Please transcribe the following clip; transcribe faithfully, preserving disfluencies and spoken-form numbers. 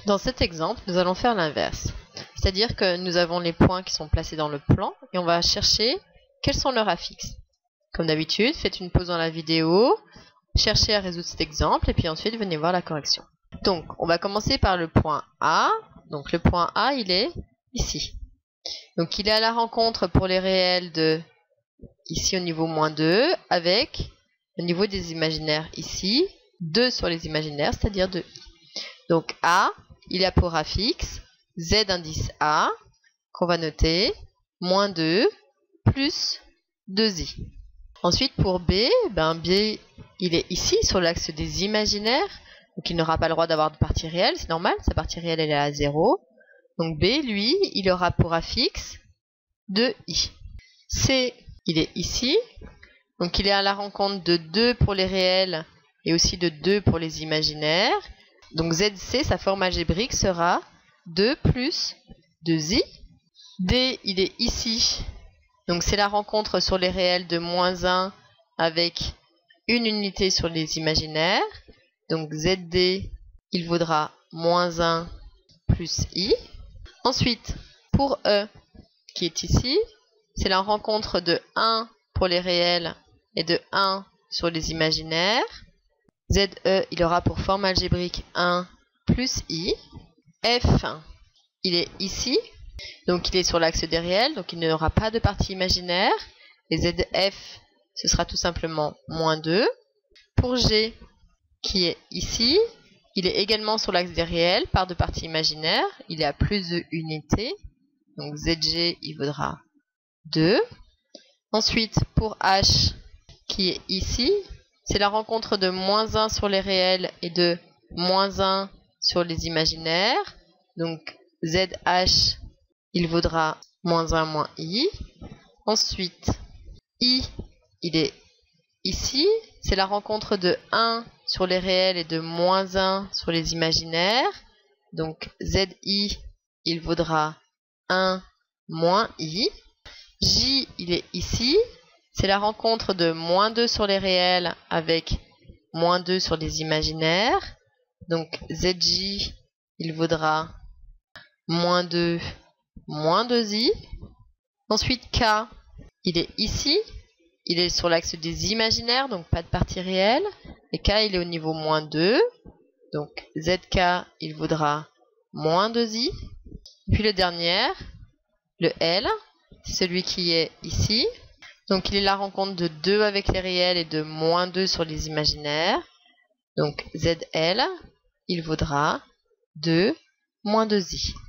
Dans cet exemple, nous allons faire l'inverse. C'est-à-dire que nous avons les points qui sont placés dans le plan et on va chercher quels sont leurs affixes. Comme d'habitude, faites une pause dans la vidéo, cherchez à résoudre cet exemple et puis ensuite venez voir la correction. Donc, on va commencer par le point A. Donc, le point A, il est ici. Donc, il est à la rencontre pour les réels de ici au niveau moins deux avec au niveau des imaginaires ici, deux sur les imaginaires, c'est-à-dire deux i. Donc, A, il a pour affixe Z indice A, qu'on va noter, moins deux, plus deux i. Ensuite, pour B, ben B, il est ici, sur l'axe des imaginaires, donc il n'aura pas le droit d'avoir de partie réelle, c'est normal, sa partie réelle, elle est à zéro. Donc B, lui, il aura pour affixe deux i. C, il est ici, donc il est à la rencontre de deux pour les réels et aussi de deux pour les imaginaires. Donc Z C, sa forme algébrique sera deux plus deux i. D, il est ici. Donc c'est la rencontre sur les réels de moins un avec une unité sur les imaginaires. Donc Z D, il vaudra moins un plus i. Ensuite, pour E, qui est ici, c'est la rencontre de un pour les réels et de un sur les imaginaires. Z E, il aura pour forme algébrique un plus i. F, il est ici. Donc il est sur l'axe des réels, donc il n'aura pas de partie imaginaire. Et Z F, ce sera tout simplement moins deux. Pour G, qui est ici, il est également sur l'axe des réels par deux parties imaginaires. Il est à plus de unités. Donc Z G, il vaudra deux. Ensuite, pour H, qui est ici, c'est la rencontre de moins un sur les réels et de moins un sur les imaginaires. Donc Z H, il vaudra moins un moins i. Ensuite, I, il est ici. C'est la rencontre de un sur les réels et de moins un sur les imaginaires. Donc Zi, il vaudra un moins i. J, il est ici. C'est la rencontre de moins deux sur les réels avec moins deux sur les imaginaires. Donc Zj, il vaudra moins deux moins deux i. Ensuite, K, il est ici. Il est sur l'axe des imaginaires, donc pas de partie réelle. Et K, il est au niveau moins deux. Donc Zk, il vaudra moins deux i. Puis le dernier, le L, c'est celui qui est ici. Donc il est la rencontre de deux avec les réels et de moins deux sur les imaginaires. Donc Zl, il vaudra deux moins deux i.